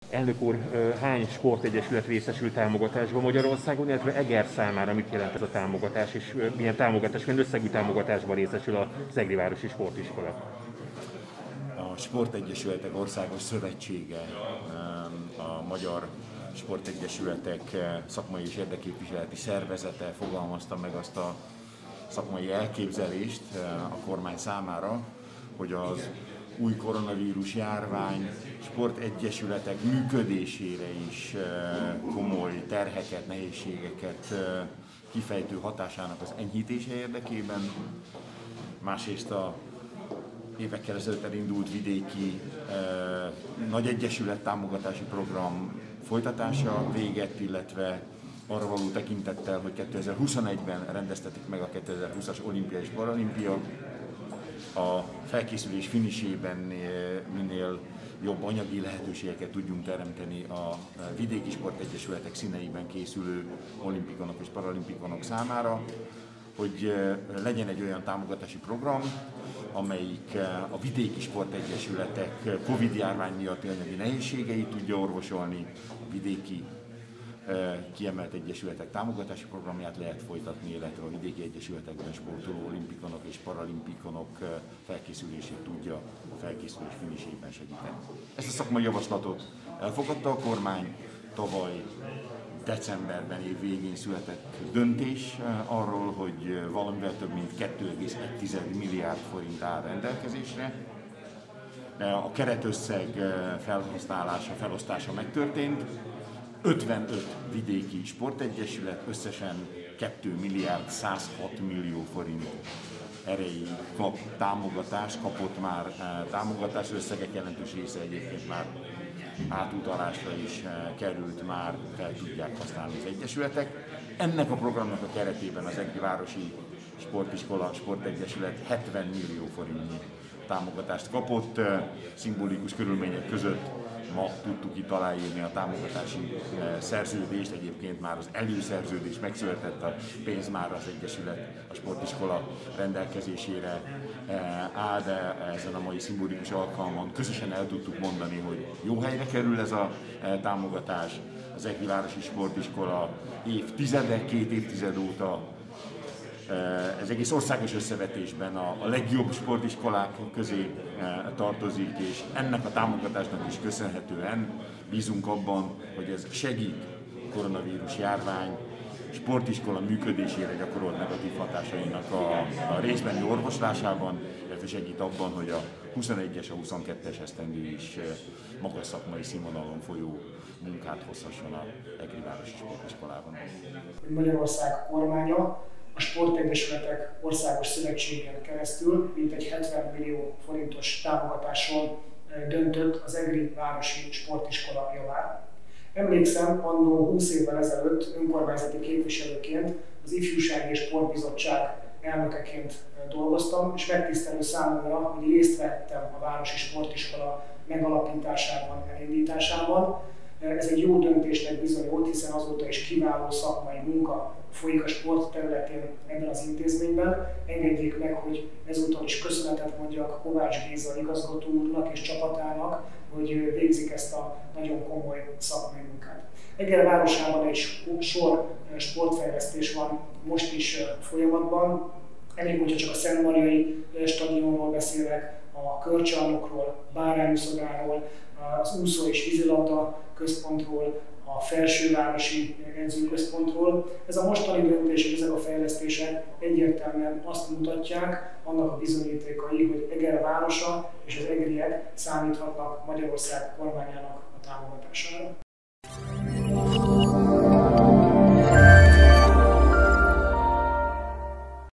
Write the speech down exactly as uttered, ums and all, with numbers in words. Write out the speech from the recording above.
Elnök úr, hány sportegyesület részesül támogatásban Magyarországon, illetve Eger számára mit jelent ez a támogatás, és milyen támogatás, milyen összegű támogatásban részesül az Egri Városi Sportiskola? A Sportegyesületek Országos Szövetsége, a Magyar Sportegyesületek Szakmai és Érdekképviseleti Szervezete fogalmazta meg azt a szakmai elképzelést a kormány számára, hogy az új koronavírus járvány sportegyesületek működésére is komoly terheket, nehézségeket kifejtő hatásának az enyhítése érdekében. Másrészt a évekkel ezelőtt elindult vidéki eh, nagy egyesület támogatási program folytatása véget, illetve arra való tekintettel, hogy kétezer-huszonegyben rendeztetik meg a kétezer-húszas olimpia és paralimpia. A felkészülés finisében minél jobb anyagi lehetőségeket tudjunk teremteni a vidéki sportegyesületek színeiben készülő olimpikonok és paralimpikonok számára, hogy legyen egy olyan támogatási program, amelyik a vidéki sportegyesületek Covid-járvány miatti anyagi nehézségeit tudja orvosolni, a vidéki kiemelt egyesületek támogatási programját lehet folytatni, illetve a vidéki egyesületekben sportoló olimpikonok és paralimpikonok felkészülését tudja a felkészülés finisében segíteni. Ezt a szakmai javaslatot elfogadta a kormány, tavaly decemberben, év végén született döntés arról, hogy valamivel több mint kettő egész egy milliárd forint áll rendelkezésre. A keretösszeg felhasználása, felosztása megtörtént. ötvenöt vidéki sportegyesület összesen két milliárd százhat millió forint erejéig kap támogatást, kapott már támogatás, összegek jelentős része egyébként már átutalásra is került, már fel tudják használni az egyesületek. Ennek a programnak a keretében az Egri Városi Sportiskola Sportegyesület hetven millió forintnyi támogatást kapott, szimbolikus körülmények között. Ma tudtuk itt aláírni a támogatási szerződést, egyébként már az előszerződés megszületett, a pénz már az Egyesület, a sportiskola rendelkezésére áll, de ezen a mai szimbolikus alkalmon közösen el tudtuk mondani, hogy jó helyre kerül ez a támogatás. Az Egri Városi Sportiskola évtizedek, két évtized óta ez egész országos összevetésben a, a legjobb sportiskolák közé tartozik, és ennek a támogatásnak is köszönhetően bízunk abban, hogy ez segít a koronavírus járvány sportiskola működésére gyakorolt negatív hatásainak a, a részbeni orvoslásában, illetve segít abban, hogy a huszonegyes, a huszonkettes esztendő is magas szakmai színvonalon folyó munkát hozhasson a Egri Városi Sportiskolában. Magyarország kormánya a Sportegyesületek Országos Szövetségen keresztül mintegy hetven millió forintos támogatásról döntött az Egri Városi Sportiskola javára. Emlékszem, annó húsz évvel ezelőtt önkormányzati képviselőként az Ifjúsági és Sportbizottság elnökeként dolgoztam, és megtisztelő számomra, hogy részt vettem a Városi Sportiskola megalapításában, elindításában. Ez egy jó döntésnek bizonyult, hiszen azóta is kiváló szakmai munka folyik a sport területén ebben az intézményben. Engedjék meg, hogy ezúttal is köszönetet mondjak Kovács Géza igazgató úrnak és csapatának, hogy végzik ezt a nagyon komoly szakmai munkát. Eger városában egy sor sportfejlesztés van most is folyamatban. Elég, hogyha csak a Szentmariai stadionról beszélek, a körcsarnokról, bárányuszodáról, az úszó és vízilabda központról, a felsővárosi edzőközpontról. Ez a mostani döntés és ezek a fejlesztések egyértelműen azt mutatják, annak a bizonyítékai, hogy Eger városa és az egriek számíthatnak Magyarország kormányának a támogatására.